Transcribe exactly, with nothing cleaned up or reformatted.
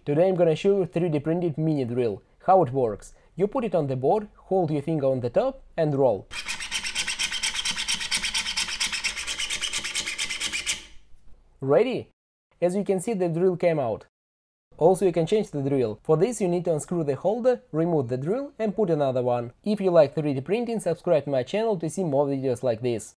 Today I'm gonna show you three D printed mini drill, how it works. You put it on the board, hold your finger on the top and roll. Ready? As you can see, the drill came out. Also, you can change the drill. For this you need to unscrew the holder, remove the drill and put another one. If you like three D printing, subscribe to my channel to see more videos like this.